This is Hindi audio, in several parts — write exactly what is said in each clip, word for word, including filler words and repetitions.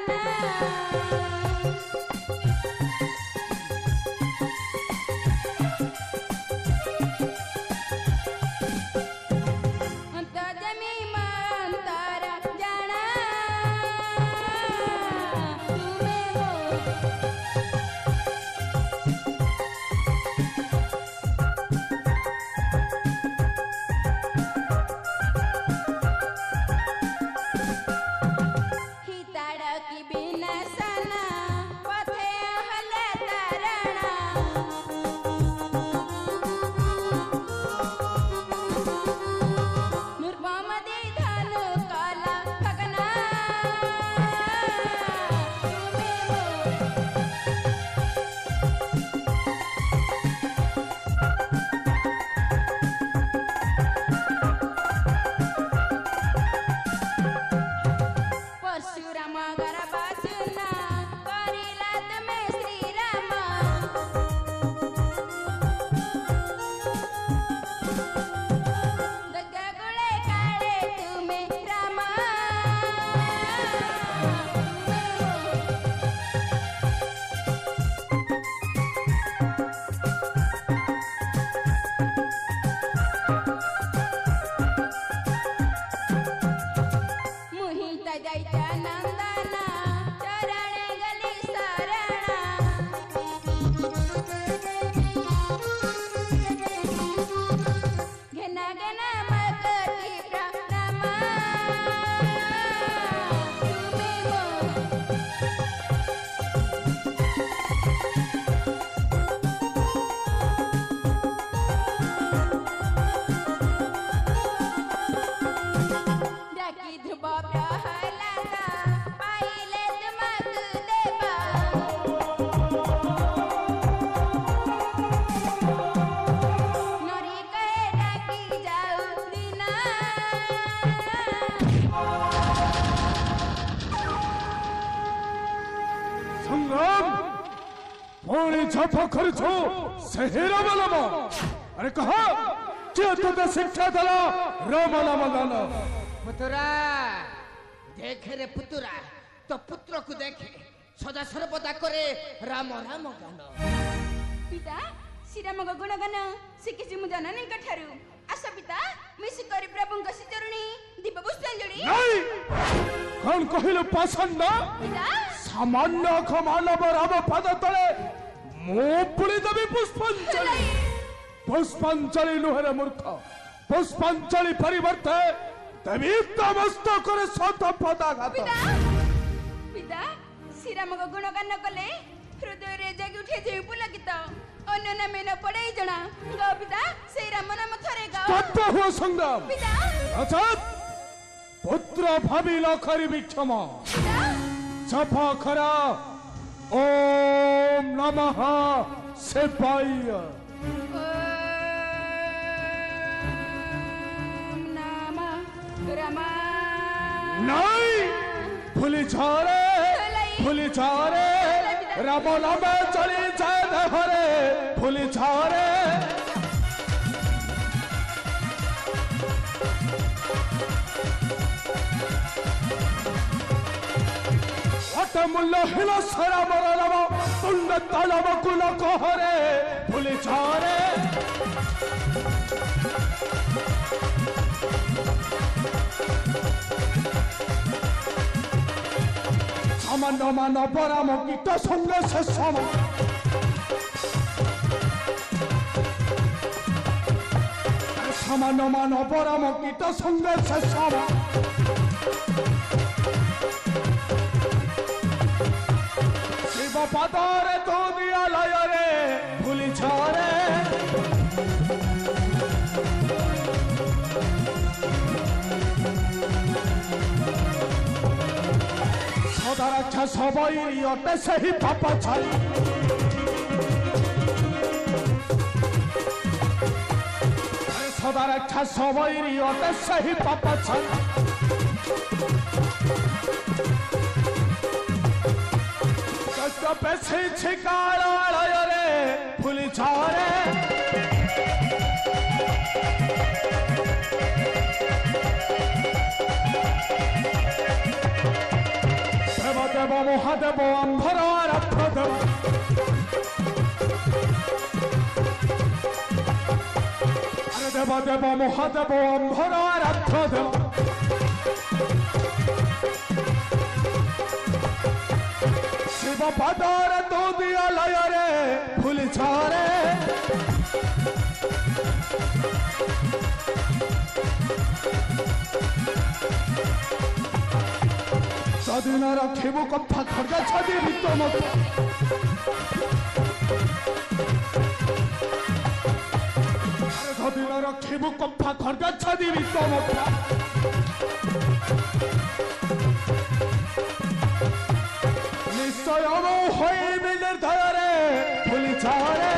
खर्चो सहेरा वाला अरे कहा क्या तुझे शिक्षा दला रामा नाम गाना पुत्रा देखे रे पुत्रा तो पुत्र को देखे सदा सर्वदा करे राम राम गाना पिता श्रीराम को गुण गाना शिखिसी मु जननी कठारु आशा पिता मिसी करी प्रभु को सिचरणी दीप पुष्पांजलि नहीं कौन कहिलो पसंद पिता सामान्य खमानव राम पद तले मोपुड़ी दबी पुष्पांजलि पुष्पांजलि नुहरे मूर्ख पुष्पांजलि परिवर्ते दबी तमस्त करे सत पदाघात पिता श्रीराम को गुणगान कले हृदय रे जागी उठे जे पुलकित अन्य नाम न पड़े जना गाओ पिता से राम नाम थरे गाओ तत्व हुआ संग्राम पिता अचत पुत्र भावी लखरी विक्षमा सफा खरा ओम नमः शिवाय ओम नमः रमा नहीं भूली झारे भूली झारे राम नाम चली जाए हरे भूली झारे अटमुल्ल हिल सरा मरलव तुंड तलव कुल कहरे भूली झारे सामान्य मान पराम कीट संग से सम सामान्य मान पराम कीट संग से सम शिव पदारे तो दिया लय रे भूली झारे सदा रक्षा सबई अटे सही पापा छाई सदा रक्षा सबई अटे सही पापा छाई कष्ट पैसे छिकाड़ा लय रे भूली झारे देव ମହାଦେବ ଆମ୍ଭର ଆରାଧ୍ୟ ଦେବ ଆରେ ଦେବ ଦେବ ମହାଦେବ ଆମ୍ଭର ଆରାଧ୍ୟ ଦେବ ଶିବ ପାଦରେ ତୁ ଦିଅ ଲୟରେ ଫୁଲି ଛରେ ସଦିନ ରଖିବୁ କଥା ଖର୍ଗ ଛଦି ଭିତ ମତ ସଦିନ ରଖିବୁ କଥା ଖର୍ଗ ଛଦି ଭିତ ମତ ନିଶ୍ଚୟ ମୁଁ ହୋଇବି ନିର୍ଦ୍ଦୟରେ ଫୁଲି ଛରେ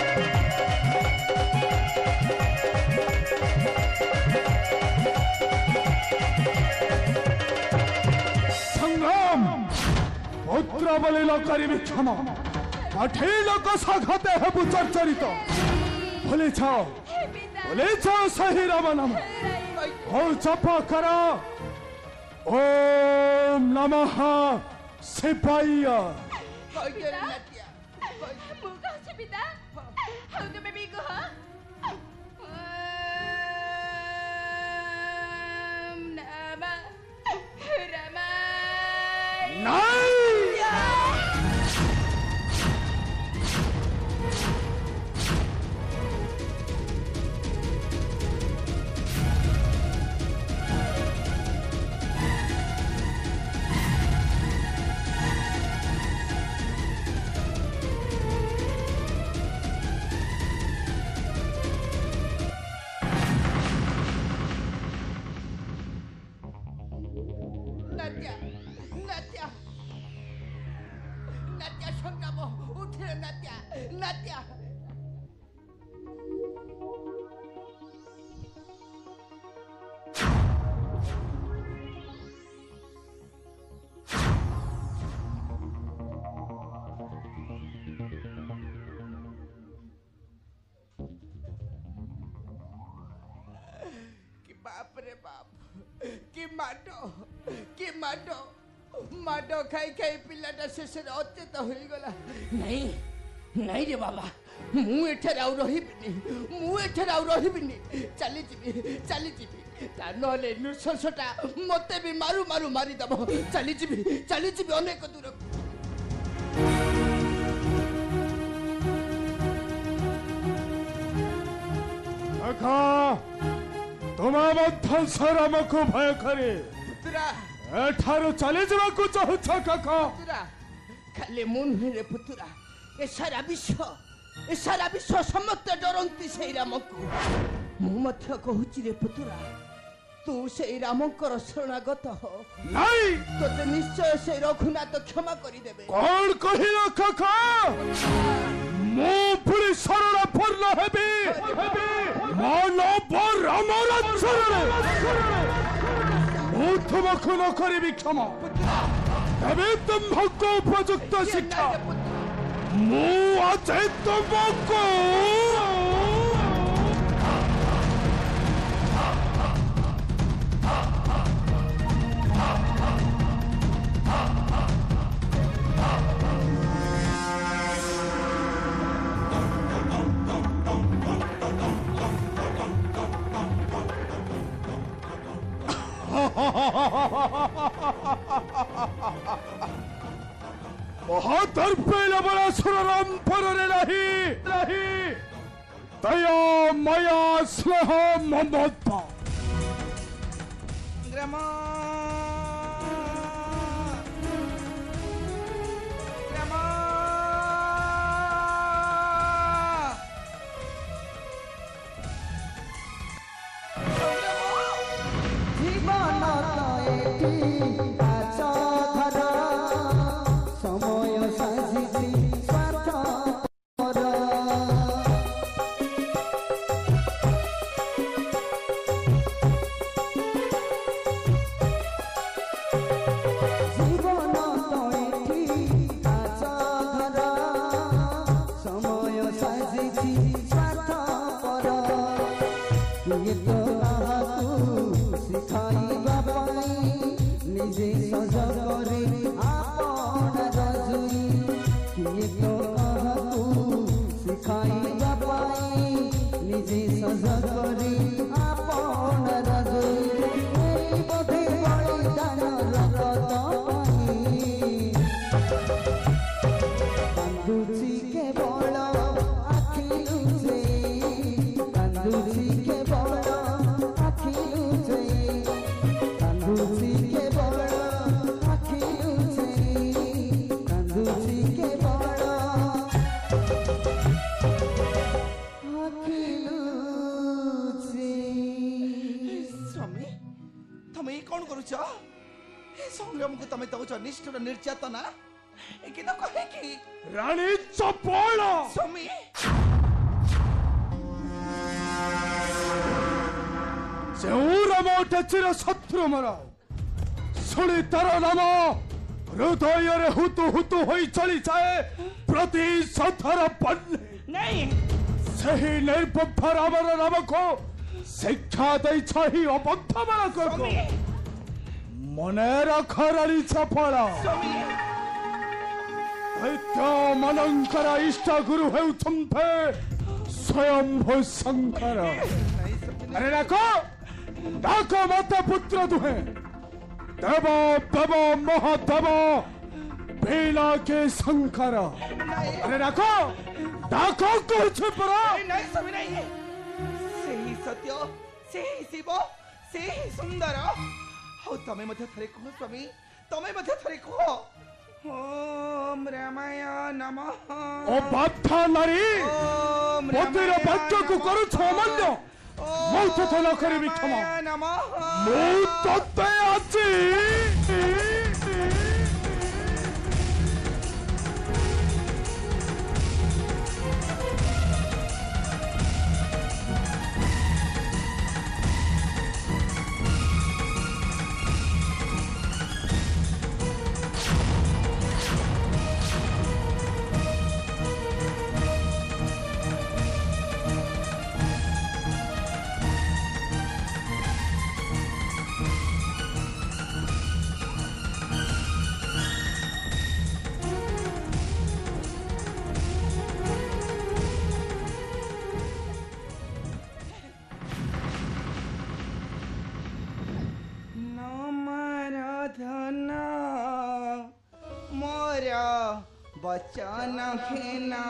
पुत्र बोली लोकरी क्षमा अठी लोक साघते हेबु चर्चरित भूली छाओ भूली छाओ सही राम नाम और जप कर ओम नमः शिवाय माडो खाई खाई पिलाटा शेष अचेत हो गला नहीं नहीं रे बाबा मु एठर आउ रहिबिनी मु एठर आउ रहिबिनी चली जिबी चली जिबी ता नले नृशंसटा मते भी मारू मारू मारी दबो चली जिबी चली जिबी अनेक दूर अखा तुमा मध्य सरम को भय करे पुत्रा एठारो चले जावाकू चाहुछ काका पुत्रा खाली मुन रे पुत्रा ए सारा विश्व ए सारा विश्व समस्त डरंती से राम को मु मध्य कहूची रे पुत्रा तू से रामकर शरणागत हो नहीं तोते निश्चय से रघुनाथ क्षमा करी देबे कौन कहिला काका मु पुरी शरण पूर्ण हेबी मानव रामर शरण तुमको न करी क्षमा तबे तुमको उपयुक्त शिक्षा मु आज तुमको महादर्पेण बलासुर राम पररे नाही नाही दया माया स्नेह ममता ग्राम ग्राम जीवन एटी समय साजिसी स्वार्थ जीवन तैठी काच घर समय साजिसी स्वार्थ पर किए तो शिखाइबा पाई निजे सज करे आपण ଶିଖାଇବା ପାଇଁ ନିଜେ ସଜ କରି ଆପଣ ରଜଇ ଏଇ ବୋଧେ ବଳିଦାନ ରକ୍ତ ପାଇଁ କାନ୍ଦୁଛି କେବଳ ଆଖି ଲୁଚେଇ କାନ୍ଦୁଛି କେବଳ ଆଖି ଲୁଚେଇ କାନ୍ଦୁଛି କେବଳ ଆଖି ଲୁଚେଇ କାନ୍ଦୁଛି କେବଳ ଆଖି ଲୁଚେଇ। स्वामी तमे ये कौन करूछ ए संग्राम को तमे दउछ निष्ठुर निर्यातना ए कि न कहे कि रानी चपल स्वामी से चिर शत्रु मोर शुणी तार नाम हृदय हुतु हुतु हो चली जाए प्रति सथर पन्ने नहीं सही निर्बुद्ध रामर नाम को शिक्षा दे छही अबद्ध मानक को स्वामी मने रख रानी चपल स्वामी दैत्य मनंकर इष्ट गुरु हेउछन्ते स्वयंभू शंकर। अरे रखो डाको मत पुत्र दुहे देव देव महादेव बेला के शंकर। अरे रखो डाको कुछ परा नहीं नहीं स्वामी नहीं सही सत्य सही शिव सही सुंदर हो तमे मध्य थरे को स्वामी तमे मध्य थरे को ओम रामाय नमः ओ बाधा नारी ओम मोतिर भक्त को करू छमल्य मौ तो न करिबि क्षमा नमः मौ तते आछि बचन खेना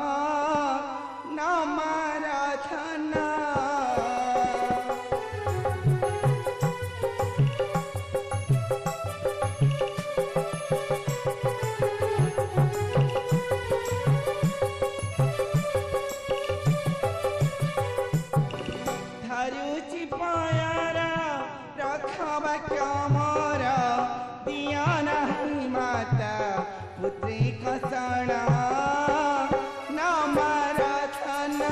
नमराधना धरुचि पायारा रखबा कमरा दिया नहीं माता पुत्री कसना नमराधना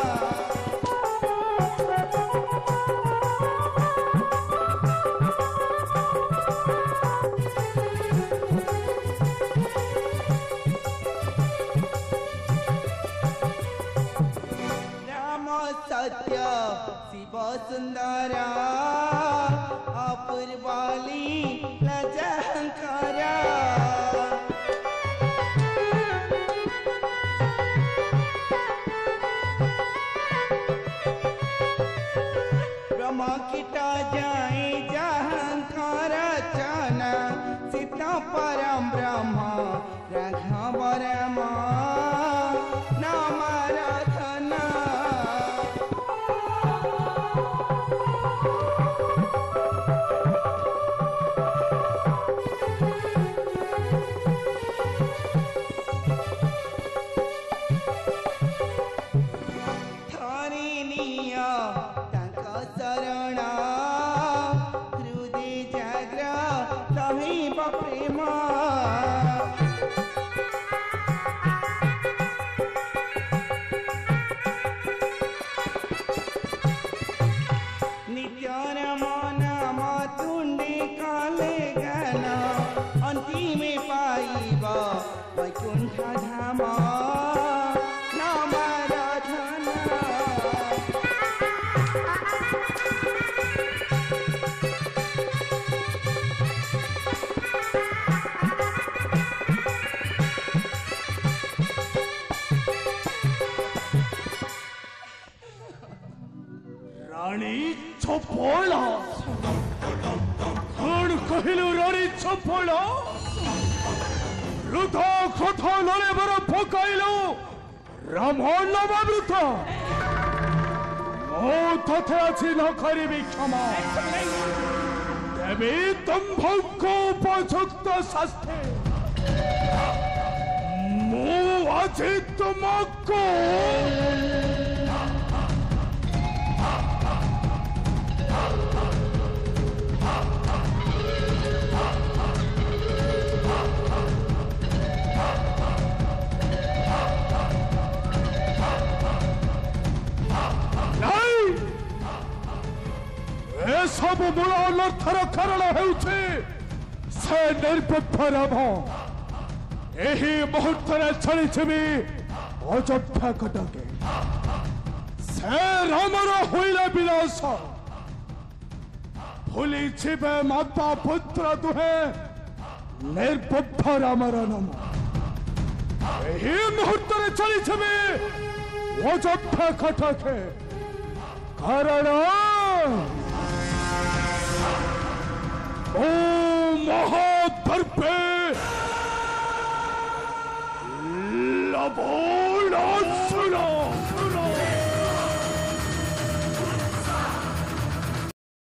राम सत्य शिव सुंदर अपूर्वाली लजहंकरा कीटा जाए जहंकार चना सीता परम ब्रह्म राघव राम नमराधना थारी निया शरण हृदय जाग्र तही प्रेम রানী চপলা কোন কহিল রানী চপলা রুধ কথা লড়ে বড় ফকাইল রামন নবাবৃত ও তথে আছি ন করিবি ক্ষমা দেবী দম্ভজ্ঞ উপযুক্ত শাস্তি মু আছি তোমাকে এসব মূল অনর্থর কারণ ହେଉଛି ସେ ନିର୍ବୁଦ୍ଧ ରାମ ଏହି ମୁହୂର୍ତ୍ତରେ ଛାଡ଼ିଯିବି ଅଯୋଧ୍ୟା କଟକେ ସେ ରାମର ହୋଇଲେ ବିନାଶ ଭୁଲି ଯିବେ ମାତା ପୁତ୍ର ଦୁହେଁ ନିର୍ବୁଦ୍ଧ ରାମର ନାମ ଏହି ମୁହୂର୍ତ୍ତରେ ଛାଡ଼ିଯିବି ଅଯୋଧ୍ୟା କଟକେ କାରଣ ओ महादर्पे लबो